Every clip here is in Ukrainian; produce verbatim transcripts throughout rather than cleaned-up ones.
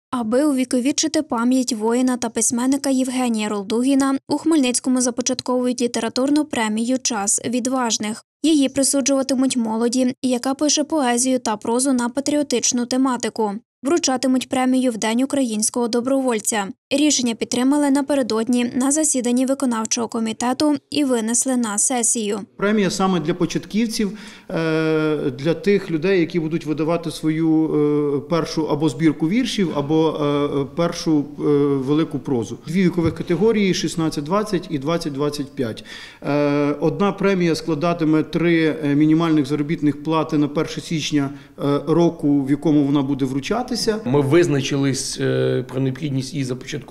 Аби увіковічити пам'ять воїна та письменника Євгенія Ролдугіна, у Хмельницькому започатковують літературну премію «Час відважних». Її присуджуватимуть молоді, яка пише поезію та прозу на патріотичну тематику. Вручатимуть премію в День українського добровольця. Рішення підтримали напередодні на засіданні виконавчого комітету і винесли на сесію. Премія саме для початківців, для тих людей, які будуть видавати свою першу або збірку віршів, або першу велику прозу. Дві вікових категорії – шістнадцять двадцять і двадцять двадцять п'ять. Одна премія складатиме три мінімальних заробітних плати на перше січня року, в якому вона буде вручатися. Ми визначились про необхідність її започаткування,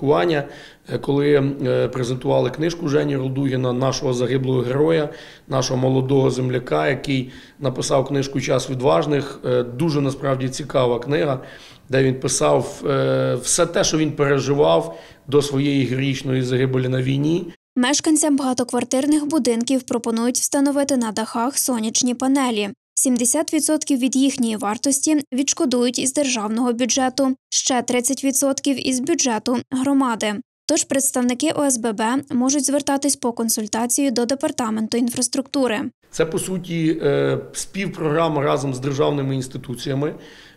коли презентували книжку Жені Ролдугіна, нашого загиблого героя, нашого молодого земляка, який написав книжку «Час відважних». Дуже, насправді, цікава книга, де він писав все те, що він переживав до своєї героїчної загибелі на війні. Мешканцям багатоквартирних будинків пропонують встановити на дахах сонячні панелі. сімдесят відсотків від їхньої вартості відшкодують із державного бюджету, ще тридцять відсотків із бюджету громади. Тож представники О С Б Б можуть звертатись по консультацію до Департаменту інфраструктури. Це, по суті, співпрограма разом з державними інституціями.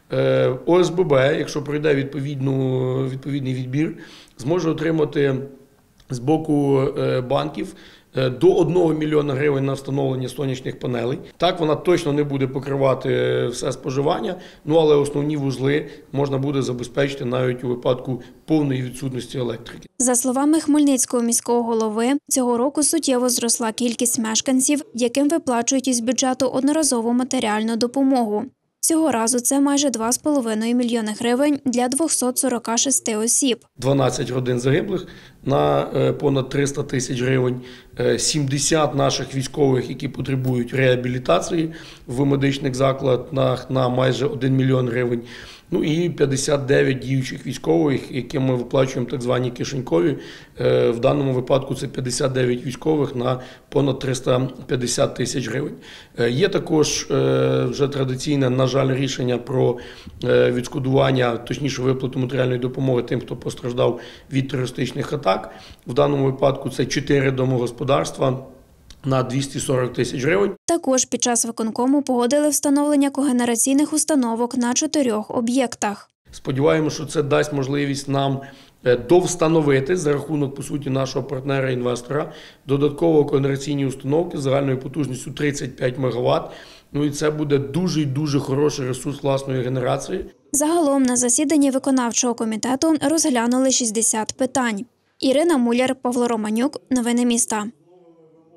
О С Б Б, якщо пройде відповідну, відповідний відбір, зможе отримати з боку банків до одного мільйона гривень на встановлення сонячних панелей. Так, вона точно не буде покривати все споживання, ну, але основні вузли можна буде забезпечити навіть у випадку повної відсутності електрики. За словами Хмельницького міського голови, цього року суттєво зросла кількість мешканців, яким виплачують із бюджету одноразову матеріальну допомогу. Цього разу це майже два з половиною мільйони гривень для двохсот сорока шести осіб. дванадцять родин загиблих на понад триста тисяч гривень, сімдесят наших військових, які потребують реабілітації в медичних закладах на майже один мільйон гривень. Ну і п'ятдесят дев'ять діючих військових, яким ми виплачуємо так звані кишенькові. В даному випадку це п'ятдесят дев'ять військових на понад триста п'ятдесят тисяч гривень. Є також вже традиційне, на жаль, рішення про відшкодування, точніше виплату матеріальної допомоги тим, хто постраждав від терористичних атак. В даному випадку це чотири домогосподарства на двісті сорок тисяч гривень. Також під час виконкому погодили встановлення когенераційних установок на чотирьох об'єктах. Сподіваємося, що це дасть можливість нам довстановити за рахунок, по суті, нашого партнера-інвестора додатково когенераційні установки з загальною потужністю тридцять п'ять мегаватт. Ну і це буде дуже і дуже хороший ресурс власної генерації. Загалом на засіданні виконавчого комітету розглянули шістдесят питань. Ірина Муляр, Павло Романюк. Новини міста.